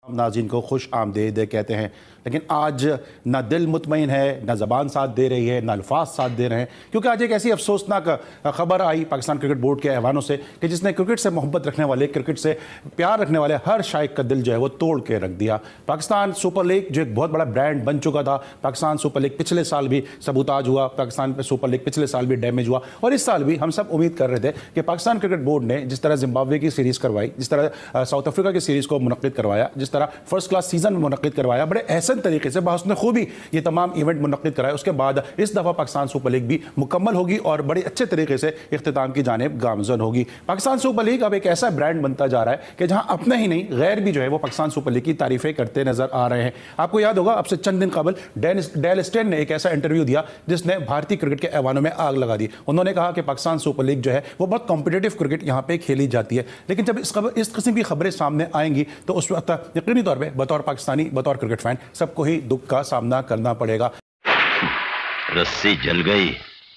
नाज़रीन को खुश आमदीद कहते हैं, लेकिन आज ना दिल मुतमईन है, ना ज़बान साथ दे रही है, ना अल्फाज साथ दे रहे हैं, क्योंकि आज एक ऐसी अफसोसनाक खबर आई पाकिस्तान क्रिकेट बोर्ड के ऐवानों से कि जिसने क्रिकेट से मोहब्बत रखने वाले, क्रिकेट से प्यार रखने वाले हर शाइक का दिल जो है वो तोड़ के रख दिया। पाकिस्तान सुपर लीग जो एक बहुत बड़ा ब्रांड बन चुका था, पाकिस्तान सुपर लीग पिछले साल भी सबूताज हुआ, पाकिस्तान सुपर लीग पिछले साल भी डैमेज हुआ, और इस साल भी हम सब उम्मीद कर रहे थे कि पाकिस्तान क्रिकेट बोर्ड ने जिस तरह जिम्बाब्वे की सीरीज़ करवाई, जिस तरह साउथ अफ्रीका की सीरीज़ को मुनक्किद करवाया, जिस तरह फर्स्ट क्लास सीजन मुनक्किद करवाया, बड़े एहसन तरीके से बहुत खूबी ये तमाम इवेंट मुनक्किद कराए, उसके बाद इस दफा पाकिस्तान सुपर लीग भी मुकम्मल होगी और बड़े अच्छे तरीके से इख्तिताम की जानिब गामजन होगी। पाकिस्तान सुपर लीग अब एक ऐसा ब्रांड बनता जा रहा है कि जहां अपने ही नहीं गैर भी जो है वो पाकिस्तान सुपर लीग की तारीफें करते नजर आ रहे हैं। आपको याद होगा अब से चंद दिन कबल डेल स्टेन ने एक ऐसा इंटरव्यू दिया जिसने भारतीय क्रिकेट के ऐवानों में आग लगा दी। उन्होंने कहा कि पाकिस्तान सुपर लीग जो है वो बहुत कॉम्पिटिटिव क्रिकेट यहाँ पे खेली जाती है, लेकिन जब इस किस्म की खबरें सामने आएंगी तो उस वक्त यकीनी तौर पर बतौर पाकिस्तानी, बतौर क्रिकेट फैन सबको ही दुख का सामना करना पड़ेगा। रस्सी जल गई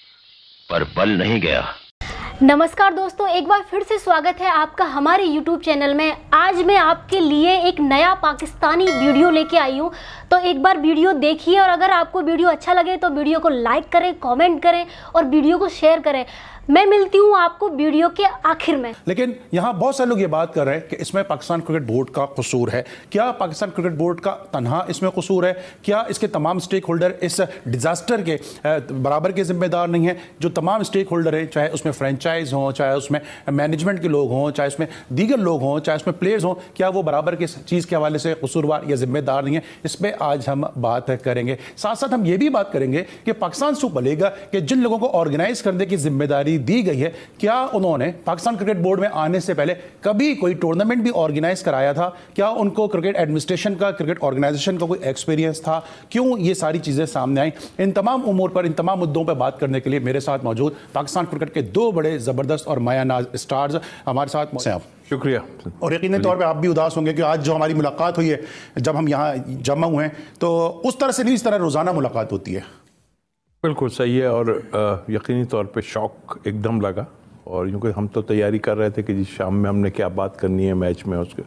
पर बल नहीं गया। नमस्कार दोस्तों, एक बार फिर से स्वागत है आपका हमारे YouTube चैनल में। आज मैं आपके लिए एक नया पाकिस्तानी वीडियो लेके आई हूँ, तो एक बार वीडियो देखिए और अगर आपको वीडियो अच्छा लगे तो वीडियो को लाइक करें, कमेंट करें और वीडियो को शेयर करें। मैं मिलती हूँ आपको वीडियो के आखिर में। लेकिन यहाँ बहुत सारे लोग ये बात कर रहे हैं कि इसमें पाकिस्तान क्रिकेट बोर्ड का कसूर है। क्या पाकिस्तान क्रिकेट बोर्ड का तन्हा इसमें कसूर है? क्या इसके तमाम स्टेक होल्डर इस डिजास्टर के बराबर के जिम्मेदार नहीं है? जो तमाम स्टेक होल्डर हैं, चाहे उसमें फ्रेंचाइज हों, चाहे उसमें मैनेजमेंट के लोग हों, चाहे उसमें दीगर लोग हों, चाहे उसमें प्लेयर्स हों, क्या वो बराबर के चीज़ के हवाले से कसूरवार या जिम्मेदार नहीं है? इस पर आज हम बात करेंगे। साथ साथ हम ये भी बात करेंगे कि पाकिस्तान सुपर लीग के जिन लोगों को ऑर्गेनाइज करने की जिम्मेदारी दी गई है, क्या उन्होंने पाकिस्तान क्रिकेट बोर्ड में आने से पहले कभी कोई टूर्नामेंट भी ऑर्गेनाइज कराया था? क्या उनको क्रिकेट एडमिनिस्ट्रेशन का, क्रिकेट ऑर्गेनाइजेशन का कोई एक्सपीरियंस था? क्यों ये सारी चीजें सामने आई? इन तमाम उमूर पर, इन तमाम मुद्दों पर बात करने के लिए मेरे साथ मौजूद पाकिस्तान क्रिकेट के दो बड़े जबरदस्त और मायानाज स्टार्स हमारे साथ मौजूद हैं। शुक्रिया। और यकीनी तौर पे आप भी उदास होंगे कि आज जो हमारी मुलाकात हुई है, जब हम यहाँ जमा हुए हैं, तो उस तरह से नहीं, इस तरह रोजाना मुलाकात होती है। बिल्कुल सही है। और यकीनी तौर पे शौक एकदम लगा, और क्योंकि हम तो तैयारी कर रहे थे कि जी शाम में हमने क्या बात करनी है मैच में उसके,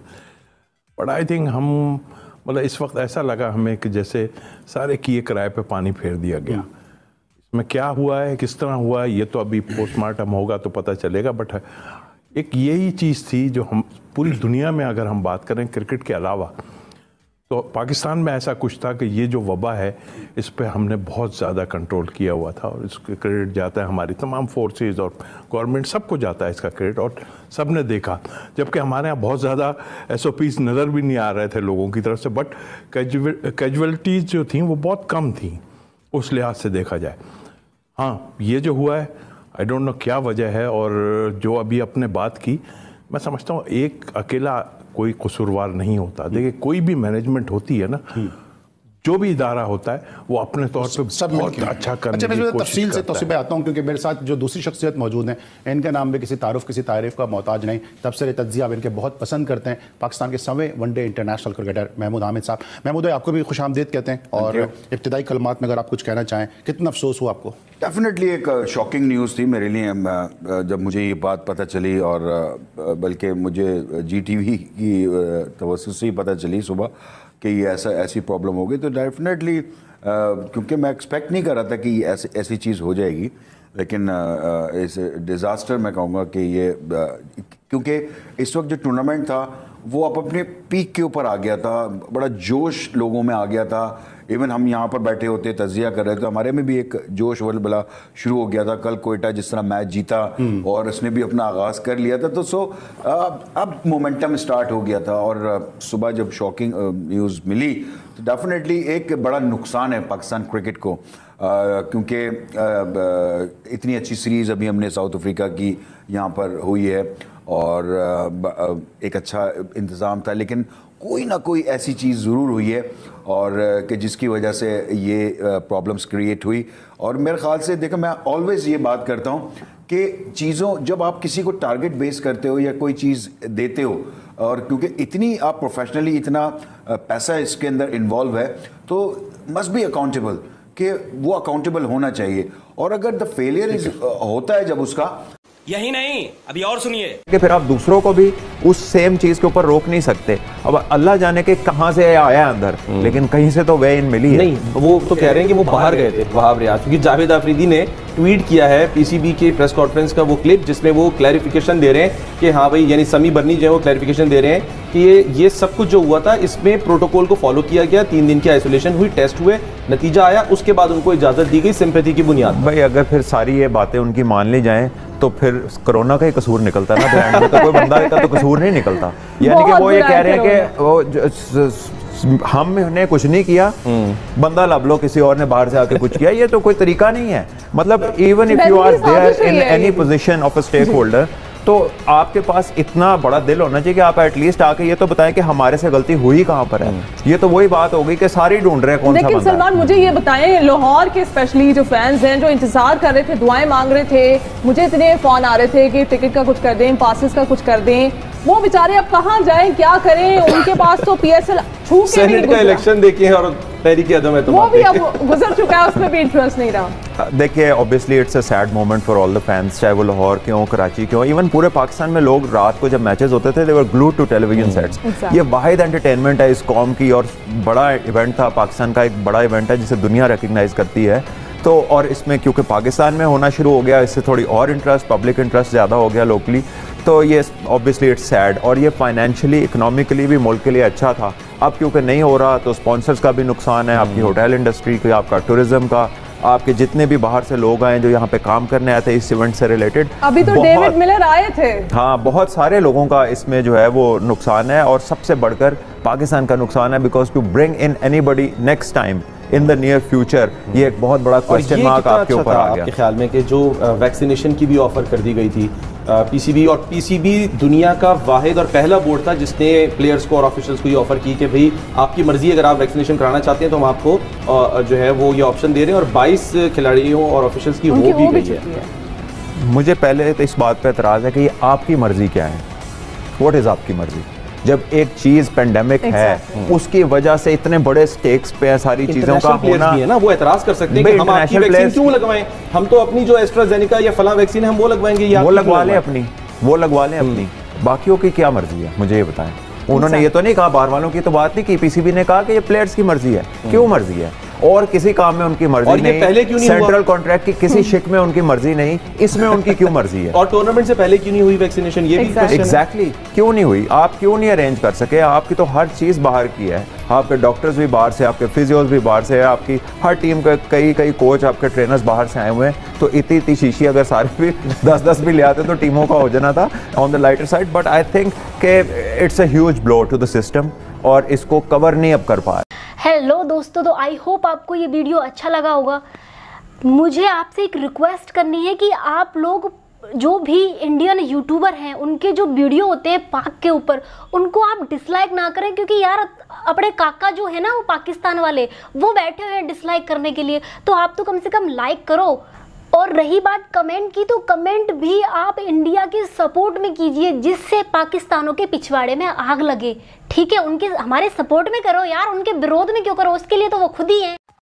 बट आई थिंक हम मतलब इस वक्त ऐसा लगा हमें कि जैसे सारे किए किराए पे पानी फेर दिया गया। इसमें क्या हुआ है, किस तरह हुआ है, ये तो अभी पोस्टमार्टम होगा तो पता चलेगा, बट एक यही चीज़ थी जो हम पूरी दुनिया में अगर हम बात करें क्रिकेट के अलावा, तो पाकिस्तान में ऐसा कुछ था कि ये जो वबा है इस पे हमने बहुत ज़्यादा कंट्रोल किया हुआ था, और इसका क्रेडिट जाता है हमारी तमाम फोर्सेस और गवर्नमेंट, सबको जाता है इसका क्रेडिट, और सब ने देखा। जबकि हमारे यहाँ बहुत ज़्यादा SOPs नज़र भी नहीं आ रहे थे लोगों की तरफ से, बट कैजुअलिटीज़ जो थी वो बहुत कम थी उस लिहाज से देखा जाए। हाँ, ये जो हुआ है आई डोंट नो क्या वजह है, और जो अभी आपने बात की, मैं समझता हूँ एक अकेला कोई कसूरवार नहीं होता। देखिए, कोई भी मैनेजमेंट होती है ना, जो भी इदारा होता है वो अपने तौर पे सब बहुत अच्छा करने की कोशिश तफसील से तौसीफ आता हूँ, क्योंकि मेरे साथ जो दूसरी शख्सियत मौजूद हैं, इनका नाम भी किसी तारुफ, किसी तारीफ का मोहताज नहीं, तबसरे तज्जिया आप इनके बहुत पसंद करते हैं। पाकिस्तान के 100वें one day international cricketer Mahmood Hamid साहब। महमूद भाई, आपको भी खुश आमदीद कहते हैं, और इब्तिदाई कलमात में अगर आप कुछ कहना चाहें, कितना अफसोस हुआ आपको? डेफिनेटली एक शॉकिंग न्यूज़ थी मेरे लिए जब मुझे ये बात पता चली, और बल्कि मुझे GTV की तवज्जो से ही पता चली सुबह कि ये ऐसी प्रॉब्लम हो गई। तो डेफिनेटली क्योंकि मैं एक्सपेक्ट नहीं कर रहा था कि ऐसी चीज़ हो जाएगी, लेकिन इस डिज़ास्टर मैं कहूँगा कि ये क्योंकि इस वक्त जो टूर्नामेंट था वो अब अपने पीक के ऊपर आ गया था, बड़ा जोश लोगों में आ गया था। इवन हम यहाँ पर बैठे होते तजिया कर रहे थे, हमारे में भी एक जोश वलबला शुरू हो गया था। कल कोयटा जिस तरह मैच जीता और उसने भी अपना आगाज़ कर लिया था, तो अब मोमेंटम स्टार्ट हो गया था। और सुबह जब शॉकिंग न्यूज़ मिली तो डेफिनेटली एक बड़ा नुकसान है पाकिस्तान क्रिकेट को, क्योंकि इतनी अच्छी सीरीज़ अभी हमने साउथ अफ्रीका की यहाँ पर हुई है, और एक अच्छा इंतज़ाम था, लेकिन कोई ना कोई ऐसी चीज़ ज़रूर हुई है, और कि जिसकी वजह से ये प्रॉब्लम्स क्रिएट हुई। और मेरे ख़्याल से देखो, मैं ऑलवेज़ ये बात करता हूँ कि चीज़ों, जब आप किसी को टारगेट बेस करते हो या कोई चीज़ देते हो, और क्योंकि इतनी आप प्रोफेशनली इतना पैसा इसके अंदर इन्वॉल्व है, तो मस्ट बी अकाउंटेबल, कि वो अकाउंटेबल होना चाहिए। और अगर द फेलियर होता है जब उसका, यही नहीं, अभी और सुनिए कि फिर आप दूसरों को भी उस सेम चीज के ऊपर रोक नहीं सकते। अब अल्लाह जाने के कहां से आया अंदर, लेकिन कहीं से तो वे इन मिली है। नहीं, वो तो कह रहे हैं कि वो बाहर गए थे वहाब रियाज, क्योंकि जावेद आफरीदी ने ट्वीट किया है पीसीबी के प्रेस कॉन्फ्रेंस का वो क्लिप जिसमें वो क्लैरिफिकेशन दे रहे हैं कि हाँ भाई, यानी समी बर्नी जो है वो क्लैरिफिकेशन दे रहे हैं कि ये सब कुछ जो हुआ था इसमें प्रोटोकॉल को फॉलो किया गया, 3 दिन की आइसोलेशन हुई, टेस्ट हुए, नतीजा आया, उसके बाद उनको इजाजत दी गई सिंपैथी की बुनियाद। भाई अगर फिर सारी ये बातें उनकी मान ली जाएं तो फिर कोरोना का ही कसूर निकलता ना, तो कोई बंदा का तो कसूर नहीं निकलता। यानी कि वो ये कह रहे हैं कि वो हमने कुछ नहीं किया, बंदा लब लो किसी और ने बाहर से आके कुछ किया, ये तो कोई तरीका नहीं है। मतलब even if you are there in any position of a stake holder, तो आपके पास इतना बड़ा दिल होना चाहिए कि आप एटलीस्ट आके ये तो बताएं कि हमारे से गलती हुई कहाँ पर है। ये तो वही बात होगी कि सारे ढूंढ रहे हैं कौन सा बंदा। लेकिन सलमान, मुझे ये बताएं, लाहौर के स्पेशली जो फैंस हैं जो इंतजार कर रहे थे, दुआएं मांग रहे थे, मुझे इतने फोन आ रहे थे कि टिकट का कुछ कर दें, पासेस का कुछ कर दें, वो बेचारे अब कहाँ जाएं, क्या करें? उनके पास तो पीएसएल छू के सेनेट का इलेक्शन देखिए और तहरीक अदम है, तो वो भी अब गुजर चुका है, उसमें भी इंटरेस्ट नहीं रहा। देखिए obviously it's a sad moment for all the fans, चाहे वो लाहौर के हों, कराची के हों, इवन पूरे पाकिस्तान में लोग रात को जब मैचेस होते थे they were glued to television sets. ये वाहिद एंटरटेनमेंट है इस कौम की, और बड़ा इवेंट था, पाकिस्तान का एक बड़ा इवेंट है जिसे दुनिया रिकग्नाइज करती है। तो और इसमें क्योंकि पाकिस्तान में होना शुरू हो गया, इससे थोड़ी और इंटरेस्ट, पब्लिक इंटरेस्ट ज़्यादा हो गया लोकली, तो ये ऑब्वियसली इट्स सैड। और ये फाइनेंशियली इकोनॉमिकली भी मुल्क के लिए अच्छा था। अब क्योंकि नहीं हो रहा तो स्पॉन्सर्स का भी नुकसान है, आपकी होटल इंडस्ट्री का, आपका टूरिज्म का, आपके जितने भी बाहर से लोग आए जो यहाँ पे काम करने आए थे इस इवेंट से रिलेटेड। अभी तो डेविड मिलर आए थे। हाँ, बहुत सारे लोगों का इसमें जो है वो नुकसान है, और सबसे बढ़कर पाकिस्तान का नुकसान है, because to bring in anybody next time in the near future, ये एक बहुत बड़ा क्वेश्चन मार्क आपके ऊपर आ गया। आपके ख्याल में कि जो वैक्सीनेशन की भी ऑफर कर दी गई थी पीसीबी, और पीसीबी दुनिया का वाहिद और पहला बोर्ड था जिसने प्लेयर्स को और ऑफिशियल्स को ये ऑफर की कि भाई आपकी मर्जी, अगर आप वैक्सीनेशन कराना चाहते हैं तो हम आपको जो है वो ये ऑप्शन दे रहे हैं, और 22 खिलाड़ियों और ऑफिशियल्स की हो भी गई है। मुझे पहले तो इस बात पर एतराज़ है कि ये आपकी मर्जी क्या है, व्हाट इज़ आपकी मर्जी? जब एक चीज पेंडेमिक है, उसकी वजह से इतने बड़े स्टेक्स पे है सारी चीजों का होना, भी है ना, वो एतराज कर सकते हैं कि हम आपकी वैक्सीन क्यों लगवाएं, हम तो अपनी जो एस्ट्राजेनेका या फला वैक्सीन है हम वो लगवाएंगे, वो लगवा लें अपनी, वो लगवा लें अपनी, बाकियों की क्या मर्जी है मुझे ये बताएं। उन्होंने ये तो नहीं कहा, बाहर वालों की तो बात नहीं की, पीसीबी ने कहा कि ये प्लेयर्स की मर्जी है। क्यों मर्जी है? और किसी काम में उनकी मर्जी नहीं, पहले क्यों नहीं सेंट्रल कॉन्ट्रैक्ट की किसी शिक में उनकी मर्जी नहीं, इसमें उनकी क्यों मर्जी है? और टूर्नामेंट से पहले क्यों नहीं हुई वैक्सीनेशन, ये भी एग्जैक्टली क्यों नहीं हुई? आप क्यों नहीं अरेंज कर सके? आपकी तो हर चीज बाहर की है, आपके डॉक्टर्स भी बाहर से, आपके फिजियोज भी बाहर से, आपकी हर टीम के कई कोच, आपके ट्रेनर्स बाहर से आए हुए हैं। तो इतनी शीशी अगर सारे भी 10-10 भी ले आते तो टीमों का हो जाना था on the lighter side. But I think कि it's a huge blow to the system, और इसको कवर नहीं अब कर पा रहे। हेलो दोस्तों, तो आई होप आपको ये वीडियो अच्छा लगा होगा। मुझे आपसे एक रिक्वेस्ट करनी है कि आप लोग जो भी इंडियन यूट्यूबर हैं उनके जो वीडियो होते हैं पाक के ऊपर, उनको आप डिसलाइक ना करें, क्योंकि यार अपने काका जो है ना वो पाकिस्तान वाले, वो बैठे हुए हैं डिसलाइक करने के लिए, तो आप तो कम से कम लाइक करो। और रही बात कमेंट की, तो कमेंट भी आप इंडिया के सपोर्ट में कीजिए, जिससे पाकिस्तानों के पिछवाड़े में आग लगे। ठीक है, उनके हमारे सपोर्ट में करो यार, उनके विरोध में क्यों करो? उसके लिए तो वो खुद ही हैं।